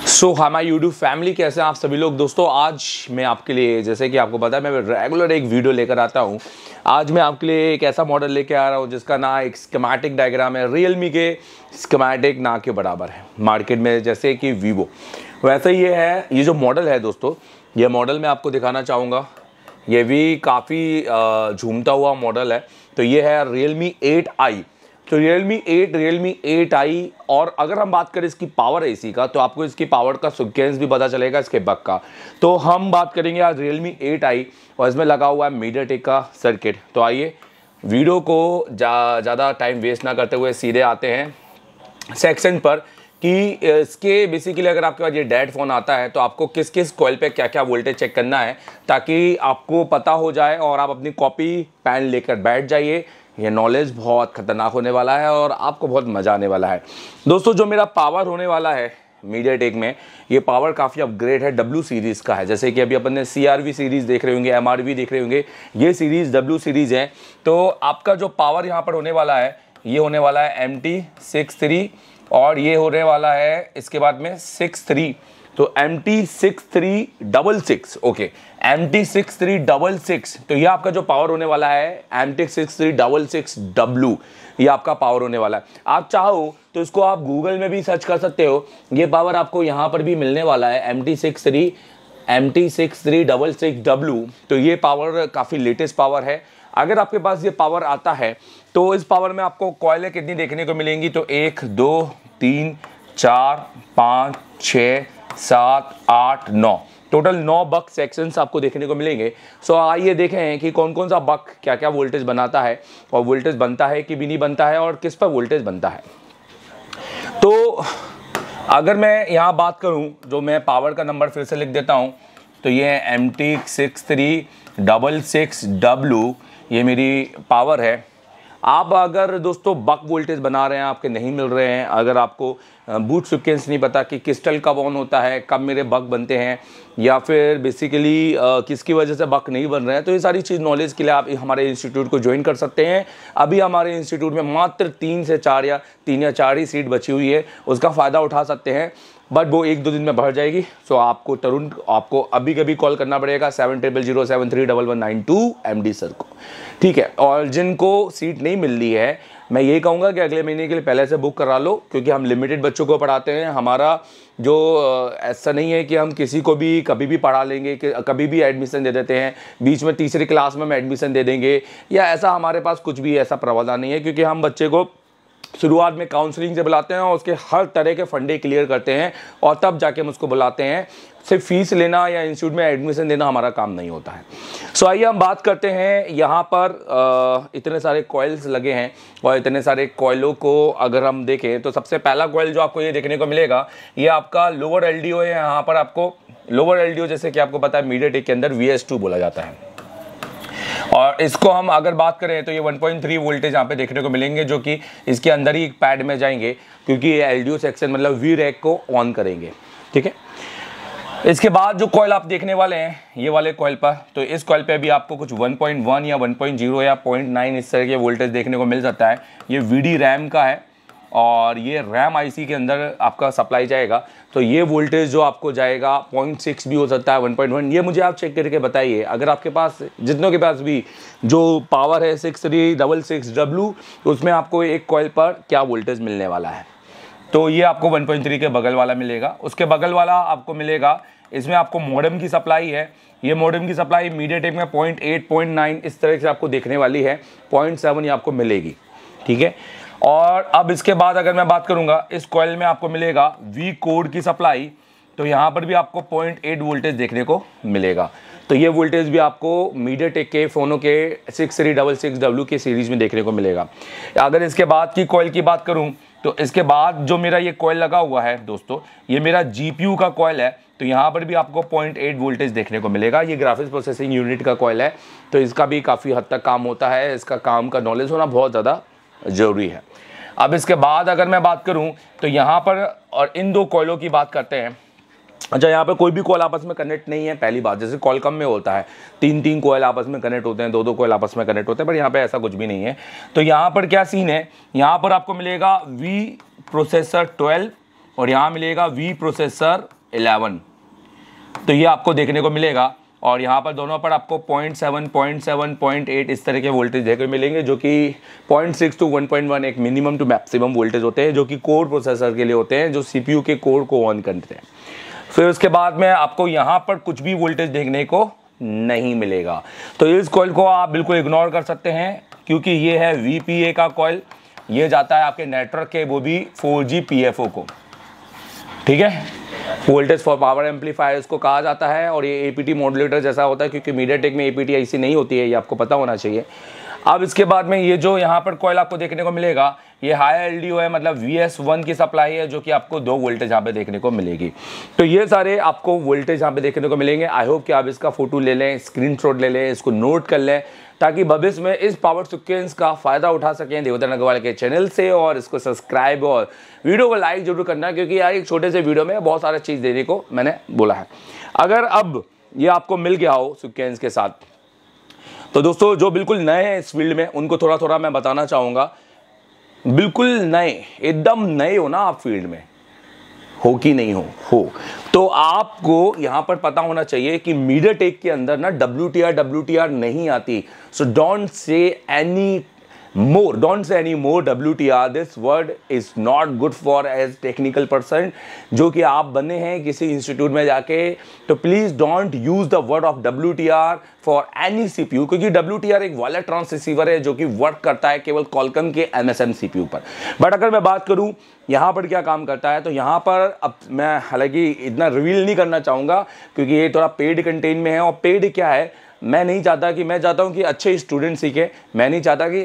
सो हमारी YouTube family कैसे हैं आप सभी लोग। दोस्तों आज मैं आपके लिए, जैसे कि आपको पता है, मैं रेगुलर एक वीडियो लेकर आता हूं। आज मैं आपके लिए एक ऐसा मॉडल लेकर आ रहा हूं जिसका ना एक स्कीमेटिक डायग्राम है, रियलमी के स्कीमेटिक ना के बराबर है मार्केट में, जैसे कि वीवो। वैसे ये है, ये जो मॉडल है दोस्तों, ये मॉडल मैं आपको दिखाना चाहूँगा। ये भी काफ़ी झूमता हुआ मॉडल है। तो ये है रियलमी 8i। तो रियलमी 8i। और अगर हम बात करें इसकी पावर एसी का, तो आपको इसकी पावर का सीक्वेंस भी पता चलेगा, इसके बग का। तो हम बात करेंगे आज रियलमी 8i और इसमें लगा हुआ है मीडियाटेक का सर्किट। तो आइए वीडियो को ज़्यादा टाइम वेस्ट ना करते हुए सीधे आते हैं सेक्शन पर कि इसके बेसिकली अगर आपके पास ये डेड फ़ोन आता है तो आपको किस किस कॉइल पे क्या क्या वोल्टेज चेक करना है, ताकि आपको पता हो जाए और आप अपनी कॉपी पेन लेकर बैठ जाइए। ये नॉलेज बहुत ख़तरनाक होने वाला है और आपको बहुत मज़ा आने वाला है। दोस्तों जो मेरा पावर होने वाला है मीडियाटेक में, ये पावर काफ़ी अपग्रेड है, W सीरीज़ का है। जैसे कि अभी अपन ने CRV सीरीज़ देख रहे होंगे, MRV देख रहे होंगे, ये सीरीज़ W सीरीज़ है। तो आपका जो पावर यहाँ पर होने वाला है, ये होने वाला है MT63 और ये होने वाला है इसके बाद में 63। तो MT6366, ओके, MT6366। तो ये आपका जो पावर होने वाला है MT6366W, ये आपका पावर होने वाला है। आप चाहो तो इसको आप गूगल में भी सर्च कर सकते हो, ये पावर आपको यहाँ पर भी मिलने वाला है MT6366W। तो ये पावर काफ़ी लेटेस्ट पावर है। अगर आपके पास ये पावर आता है तो इस पावर में आपको कॉइलें कितनी देखने को मिलेंगी, तो 1 2 3 4 5 6 7 8 9, टोटल 9 बक सेक्शंस आपको देखने को मिलेंगे। सो आइए देखें कि कौन कौन सा बक क्या क्या वोल्टेज बनाता है, और वोल्टेज बनता है कि भी नहीं बनता है, और किस पर वोल्टेज बनता है। तो अगर मैं यहाँ बात करूँ, जो मैं पावर का नंबर फिर से लिख देता हूँ, तो ये है MT6366W, ये मेरी पावर है। आप अगर दोस्तों बक वोल्टेज बना रहे हैं, आपके नहीं मिल रहे हैं, अगर आपको बूट सीक्वेंस नहीं पता कि क्रिस्टल कब ऑन होता है, कब मेरे बक बनते हैं, या फिर बेसिकली किसकी वजह से बक नहीं बन रहे हैं, तो ये सारी चीज़ नॉलेज के लिए आप हमारे इंस्टीट्यूट को ज्वाइन कर सकते हैं। अभी हमारे इंस्टीट्यूट में मात्र 3 से 4 या 3 या 4 ही सीट बची हुई है, उसका फ़ायदा उठा सकते हैं, बट वो 1-2 दिन में भर जाएगी। सो आपको आपको अभी कभी कॉल करना पड़ेगा 7007311192 MD सर को, ठीक है। और जिनको सीट नहीं मिल रही है, मैं ये कहूँगा कि अगले महीने के लिए पहले से बुक करा लो, क्योंकि हम लिमिटेड बच्चों को पढ़ाते हैं। हमारा जो ऐसा नहीं है कि हम किसी को भी कभी भी पढ़ा लेंगे, कि कभी भी एडमिशन दे देते हैं, बीच में तीसरी क्लास में हम एडमिशन दे देंगे, या ऐसा हमारे पास कुछ भी ऐसा प्रावधान नहीं है। क्योंकि हम बच्चे को शुरुआत में काउंसलिंग से बुलाते हैं और उसके हर तरह के फंडे क्लियर करते हैं, और तब जाके हम उसको बुलाते हैं। सिर्फ फीस लेना या इंस्टीट्यूट में एडमिशन देना हमारा काम नहीं होता है। सो आइए हम बात करते हैं। यहाँ पर इतने सारे कॉइल्स लगे हैं, और इतने सारे कॉइलों को अगर हम देखें तो सबसे पहला कॉइल जो आपको ये देखने को मिलेगा, ये आपका लोअर LDO है। यहाँ पर आपको लोअर LDO, जैसे कि आपको पता है मीडियाटेक के अंदर VS2 बोला जाता है, और इसको हम अगर बात करें तो ये 1.3 वोल्टेज यहाँ पे देखने को मिलेंगे, जो कि इसके अंदर ही एक पैड में जाएंगे, क्योंकि ये LDO सेक्शन मतलब V रैक को ऑन करेंगे, ठीक है। इसके बाद जो कॉइल आप देखने वाले हैं, ये वाले कॉइल पर, तो इस कॉइल पे भी आपको कुछ 1.1 या 1.0 या 0.9 इस तरह के वोल्टेज देखने को मिल सकता है। ये VD रैम का है, और ये रैम IC के अंदर आपका सप्लाई जाएगा। तो ये वोल्टेज जो आपको जाएगा 0.6 भी हो सकता है, 1.1, ये मुझे आप चेक करके बताइए। अगर आपके पास, जितनों के पास भी जो पावर है 6366W, उसमें आपको एक कॉइल पर क्या वोल्टेज मिलने वाला है। तो ये आपको 1.3 के बगल वाला मिलेगा। उसके बगल वाला आपको मिलेगा, इसमें आपको मॉडेम की सप्लाई है। ये मॉडेम की सप्लाई मीडियाटेक में 0.8 0.9 इस तरह से आपको देखने वाली है, 0.7 ये आपको मिलेगी, ठीक है। और अब इसके बाद अगर मैं बात करूंगा, इस कॉइल में आपको मिलेगा V कोड की सप्लाई। तो यहाँ पर भी आपको 0.8 वोल्टेज देखने को मिलेगा। तो ये वोल्टेज भी आपको मीडियाटेक के फ़ोनों के 6366W के सीरीज़ में देखने को मिलेगा। अगर इसके बाद की कॉइल की बात करूँ, तो इसके बाद जो मेरा ये कॉइल लगा हुआ है दोस्तों, ये मेरा GPU का कॉइल है। तो यहाँ पर भी आपको 0.8 वोल्टेज देखने को मिलेगा। ये ग्राफिक्स प्रोसेसिंग यूनिट का कॉइल है, तो इसका भी काफ़ी हद तक काम होता है। इसका काम का नॉलेज होना बहुत ज़्यादा ज़रूरी है। अब इसके बाद अगर मैं बात करूं, तो यहाँ पर, और इन दो कॉइलों की बात करते हैं। अच्छा, यहाँ पे कोई भी कॉल आपस में कनेक्ट नहीं है, पहली बात। जैसे कॉल कम में होता है 3-3 कॉल आपस में कनेक्ट होते हैं, 2-2 कॉल आपस में कनेक्ट होते हैं, पर यहाँ पे ऐसा कुछ भी नहीं है। तो यहाँ पर क्या सीन है, यहाँ पर आपको मिलेगा V प्रोसेसर 12 और यहाँ मिलेगा V प्रोसेसर 11, तो ये आपको देखने को मिलेगा। और यहाँ पर दोनों पर आपको 0.7, 0.7, 0.8 इस तरह के वोल्टेज देखने को मिलेंगे, जो कि 0.6 to 1.1 एक मिनिमम टू मैक्सिमम वोल्टेज होते हैं, जो कि कोर प्रोसेसर के लिए होते हैं, जो CPU के कोर को ऑन करते हैं। फिर उसके बाद में आपको यहाँ पर कुछ भी वोल्टेज देखने को नहीं मिलेगा। तो इस कॉइल को आप बिल्कुल इग्नोर कर सकते हैं, क्योंकि ये है VPA का कॉइल। ये जाता है आपके नेटवर्क के, वो भी 4G PFO को, ठीक है, वोल्टेज फॉर पावर एम्पलीफायर इसको कहा जाता है। और ये APT मॉड्यूलेटर जैसा होता है, क्योंकि मीडियाटेक में APT IC नहीं होती है, ये आपको पता होना चाहिए। अब इसके बाद में ये जो यहाँ पर कॉइल आपको देखने को मिलेगा, ये हाई LDO है, मतलब VS1 की सप्लाई है, जो कि आपको 2 वोल्टेज यहाँ पे देखने को मिलेगी। तो ये सारे आपको वोल्टेज यहाँ पे देखने को मिलेंगे। आई होप कि आप इसका फोटो ले लें, स्क्रीनशॉट ले लें, इसको नोट कर लें, ताकि भविष्य में इस पावर सीक्वेंस का फ़ायदा उठा सकें देवोधन अग्रवाल के चैनल से। और इसको सब्सक्राइब और वीडियो को लाइक जरूर करना, क्योंकि यार एक छोटे से वीडियो में बहुत सारा चीज़ देने को मैंने बोला है। अगर अब ये आपको मिल गया हो सीक्वेंस के साथ, तो दोस्तों जो बिल्कुल नए हैं इस फील्ड में, उनको थोड़ा थोड़ा मैं बताना चाहूँगा। बिल्कुल नए, एकदम नए हो ना आप फील्ड में, हो कि नहीं हो तो आपको यहाँ पर पता होना चाहिए कि मीडियाटेक के अंदर ना WTR नहीं आती। So don't say any more WTR, this word is not good for as technical person जो कि आप बने हैं किसी इंस्टीट्यूट में जाके। तो please don't use the word of WTR for any CPU, क्योंकि WTR एक वायरलेस ट्रांससीवर है जो कि वर्क करता है केवल कॉलकम के MSM CPU पर। बट अगर मैं बात करूं यहाँ पर क्या काम करता है, तो यहाँ पर अब मैं हालांकि इतना रिवील नहीं करना चाहूँगा, क्योंकि ये थोड़ा पेड कंटेंट में है। और पेड क्या है, मैं नहीं चाहता कि, मैं चाहता हूँ कि अच्छे स्टूडेंट सीखे। मैं नहीं चाहता कि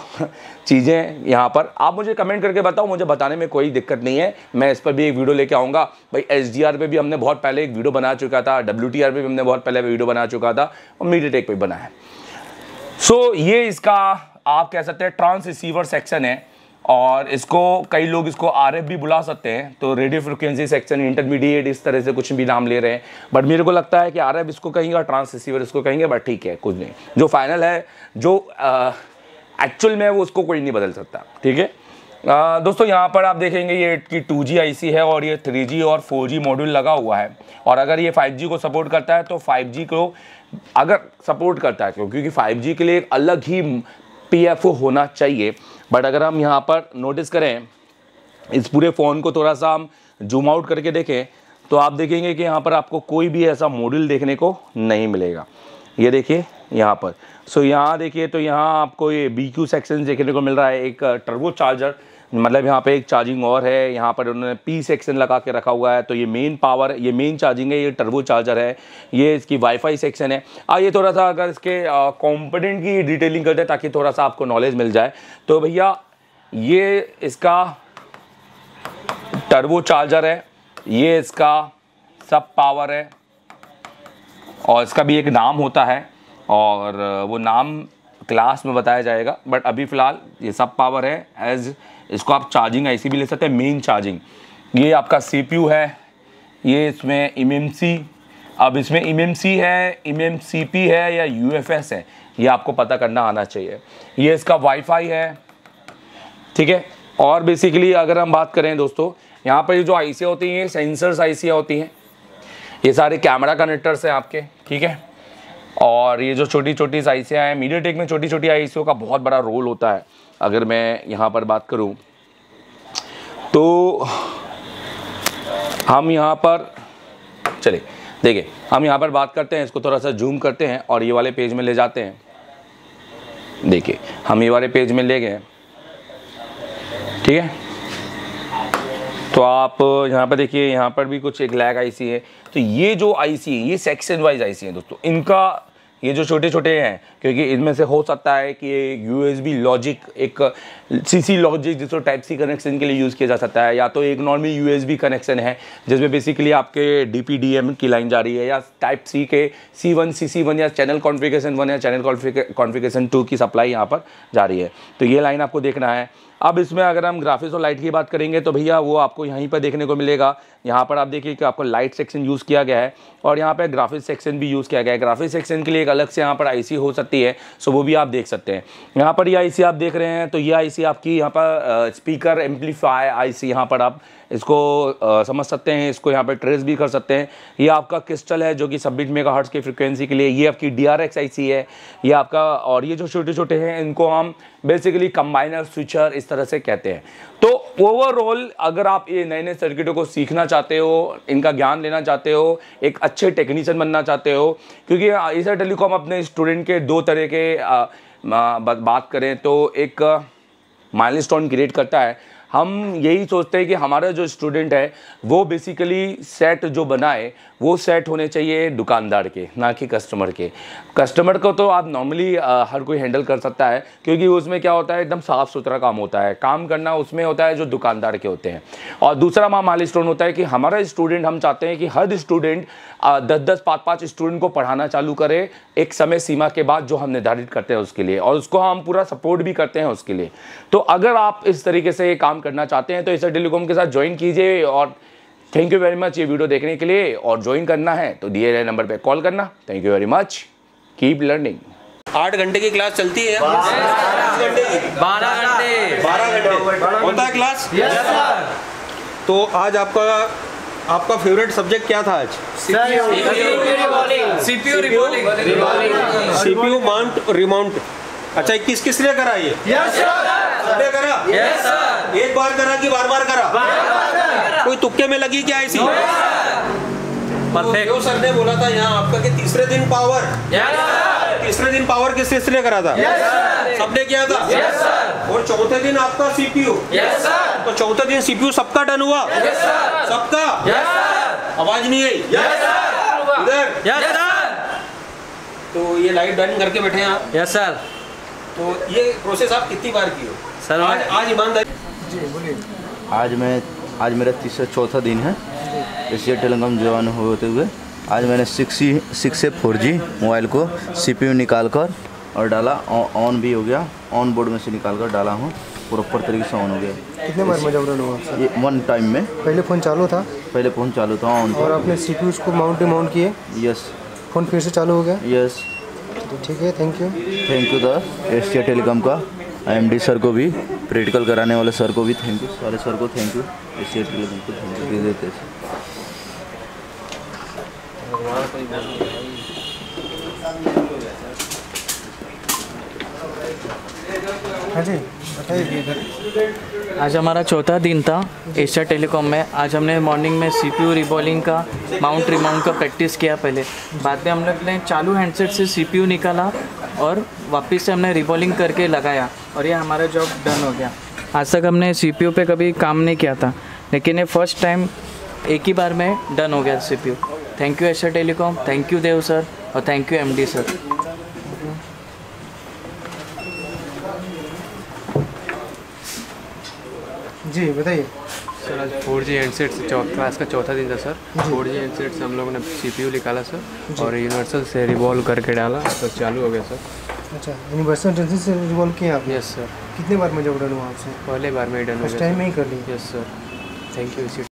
चीज़ें यहाँ पर आप मुझे कमेंट करके बताओ, मुझे बताने में कोई दिक्कत नहीं है। मैं इस पर भी एक वीडियो लेके आऊँगा भाई। SDR पे भी हमने बहुत पहले एक वीडियो बना चुका था, WTR पे भी हमने बहुत पहले वीडियो बना चुका था, और मीडियाटेक पे बना है। सो ये इसका आप कह सकते हैं ट्रांस रिसीवर सेक्शन है, और इसको कई लोग इसको RF भी बुला सकते हैं। तो रेडियो फ्रिक्वेंसी सेक्शन, इंटरमीडिएट, इस तरह से कुछ भी नाम ले रहे हैं। बट मेरे को लगता है कि RF इसको कहेंगे, ट्रांस रिसीवर इसको कहेंगे, बट ठीक है, कुछ नहीं। जो फाइनल है, जो एक्चुअल में है, वो उसको कोई नहीं बदल सकता, ठीक है। दोस्तों यहाँ पर आप देखेंगे ये कि 2G IC है, और ये 3G और 4G मॉड्यूल लगा हुआ है। और अगर ये 5G को सपोर्ट करता है, तो 5G को अगर सपोर्ट करता है, क्योंकि 5G के लिए एक अलग ही PFO होना चाहिए। बट अगर हम यहाँ पर नोटिस करें, इस पूरे फ़ोन को थोड़ा सा हम जूम आउट करके देखें, तो आप देखेंगे कि यहाँ पर आपको कोई भी ऐसा मॉड्यूल देखने को नहीं मिलेगा। ये देखिए यहाँ पर। सो यहाँ देखिए, तो यहाँ आपको ये BQ सेक्शन देखने को मिल रहा है, एक टर्बो चार्जर, मतलब यहाँ पे एक चार्जिंग और है। यहाँ पर उन्होंने P सेक्शन लगा के रखा हुआ है। तो ये मेन पावर, ये मेन चार्जिंग है, ये टर्बो चार्जर है, ये इसकी वाईफाई सेक्शन है। ये थोड़ा सा अगर इसके कंपोनेंट की डिटेलिंग करते हैं, ताकि थोड़ा सा आपको नॉलेज मिल जाए। तो भैया ये इसका टर्बो चार्जर है, ये इसका सब पावर है, और इसका भी एक नाम होता है, और वो नाम क्लास में बताया जाएगा। बट अभी फ़िलहाल ये सब पावर है। एज इसको आप चार्जिंग IC भी ले सकते हैं, मेन चार्जिंग। ये आपका CPU है, ये इसमें MMC, अब इसमें MMC है, MMCP है या UFS है, ये आपको पता करना आना चाहिए। ये इसका वाईफाई है, ठीक है। और बेसिकली अगर हम बात करें दोस्तों, यहाँ पर ये जो IC होती हैं, सेंसर्स IC होती हैं, ये सारे कैमरा कनेक्टर्स हैं आपके, ठीक है। और ये जो छोटी छोटी ICयाँ हैं, मीडियाटेक में छोटी छोटी ICओं का बहुत बड़ा रोल होता है। अगर मैं यहाँ पर बात करूँ, तो हम यहाँ पर चलिए देखिए, हम यहाँ पर बात करते हैं, इसको थोड़ा सा जूम करते हैं और ये वाले पेज में ले जाते हैं। देखिए हम ये वाले पेज में ले गए, ठीक है। तो आप यहाँ पर देखिए, यहाँ पर भी कुछ एक लैग IC है। तो ये जो IC, ये सेक्शन वाइज IC है दोस्तों। इनका ये जो छोटे छोटे हैं, क्योंकि इनमें से हो सकता है कि USB लॉजिक, एक CC लॉजिक जिसको टाइप C कनेक्शन के लिए यूज़ किया जा सकता है, या तो एक नॉर्मल USB कनेक्शन है जिसमें बेसिकली आपके DPDM की लाइन जा रही है, या टाइप C के C1 CC1 या चैनल कॉन्फ़िगरेशन 1 या चैनल कॉन्फ़िगरेशन 2 की सप्लाई यहाँ पर जा रही है। तो ये लाइन आपको देखना है। अब इसमें अगर हम ग्राफिक्स और लाइट की बात करेंगे तो भैया वो आपको यहीं पर देखने को मिलेगा। यहाँ पर आप देखिए कि आपको लाइट सेक्शन यूज़ किया गया है और यहाँ पे ग्राफिक्स सेक्शन भी यूज़ किया गया है। ग्राफिक्स सेक्शन के लिए एक अलग से यहाँ पर आईसी हो सकती है, सो वो भी आप देख सकते हैं। यहाँ पर ये आईसी आप देख रहे हैं, तो ये आईसी आपकी यहाँ पर स्पीकर एम्पलीफाई आईसी, यहाँ पर आप इसको समझ सकते हैं, इसको यहाँ पर ट्रेस भी कर सकते हैं। ये आपका क्रिस्टल है जो कि 26 मेगाहर्ट्ज़ की फ्रिक्वेंसी के लिए। ये आपकी DRX आईसी है ये आपका, और ये जो छोटे छोटे हैं इनको हम बेसिकली कंबाइनर स्विचर इस तरह से कहते हैं। तो ओवरऑल अगर आप ये नए नए सर्किटों को सीखना चाहते हो, इनका ज्ञान लेना चाहते हो, एक अच्छे टेक्नीशियन बनना चाहते हो, क्योंकि एशिया टेलीकॉम अपने स्टूडेंट के 2 तरह के बात करें तो एक माइलस्टोन क्रिएट करता है। हम यही सोचते हैं कि हमारा जो स्टूडेंट है वो बेसिकली सेट जो बनाए वो सेट होने चाहिए दुकानदार के, ना कि कस्टमर के। कस्टमर को तो आप नॉर्मली हर कोई हैंडल कर सकता है, क्योंकि उसमें क्या होता है एकदम साफ़ सुथरा काम होता है, काम करना उसमें होता है जो दुकानदार के होते हैं। और दूसरा माइलस्टोन होता है कि हमारा स्टूडेंट, हम चाहते हैं कि हर स्टूडेंट 10-10, 5-5 स्टूडेंट को पढ़ाना चालू करे एक समय सीमा के बाद जो हम निर्धारित करते हैं उसके लिए, और उसको हम पूरा सपोर्ट भी करते हैं उसके लिए। तो अगर आप इस तरीके से काम करना चाहते हैं तो एशिया टेलीकॉम के साथ ज्वाइन कीजिए। और थैंक यू वेरी मच ये वीडियो देखने के लिए, और ज्वाइन करना है तो दिए गए नंबर पे कॉल करना। Thank you very much, keep learning. 8 घंटे की क्लास चलती है, 12 घंटे होता है क्लास। तो आज आपका फेवरेट सब्जेक्ट क्या था आज? CPU mount remount. अच्छा, किस ने करा ये? सबने करा? एक बार करा कि बार करा? कोई तुक्के में लगी क्या ऐसी? परफेक्ट। सर ने बोला था यहाँ आपका कि तीसरे दिन पावर, तीसरे दिन पावर किसने करा था? सबने किया था। और चौथे दिन आपका सीपीयू। तो चौथे दिन सीपीयू सबका डन हुआ? सबका? आवाज नहीं आई? इधर? तो ये लाइट डन करके बैठे हैं आप? Yes sir. तो ये प्रोसेस आप कितनी बार की हो सर? आज ईमानदारी जी बोलिए। आज मेरा चौथा दिन है एशिया टेलीकॉम ज्वाइन होते हुए। आज मैंने 6 से 4G मोबाइल को CPU निकाल कर और डाला, ऑन भी हो गया, ऑन बोर्ड में से निकाल कर डाला हूँ, प्रॉपर तरीके से ऑन हो गया। कितने बार में जब रन हुआ आपसे? ये 1 टाइम में। पहले फ़ोन चालू था? पहले फ़ोन चालू था, ऑन था। और आपने CPU को माउंट किए? यस। फ़ोन फिर से चालू हो गया? यस। तो ठीक है, thank you the Asia Telecom का MD सर को भी, प्रैक्टिकल कराने वाले सर को भी थैंक यू, सारे सर को थैंक यू, एशिया टेलीकॉम को थैंक यू देते हैं। हाँ जी बताइए। आज हमारा चौथा दिन था एशिया टेलीकॉम में। आज हमने मॉर्निंग में CPU रिबॉलिंग का, माउंट रिमाउंट का प्रैक्टिस किया पहले। बाद में हम लोग ने चालू हैंडसेट से CPU निकाला और वापस से हमने रिबॉलिंग करके लगाया, और ये हमारा जॉब डन हो गया। आज तक हमने CPU पे कभी काम नहीं किया था, लेकिन ये फर्स्ट टाइम एक ही बार में डन हो गया CPU। Thank you Asia Telecom, thank you Dev sir, और थैंक यू MD सर। जी बताइए। सर आज 4G हैंडसेट से क्लास का चौथा दिन था सर। 4G हैंडसेट से हम लोगों ने CPU निकाला सर, और यूनिवर्सल से रिवॉल्व करके डाला तो चालू हो गया सर। अच्छा, यूनिवर्सल टेंशन से रिवॉल्व किया आपने? Yes sir. कितने बार में जब रन हुआ आपसे? पहले बार में ही डन हो फर्स्ट गया। टाइम में ही कर ली? Yes sir, thank you.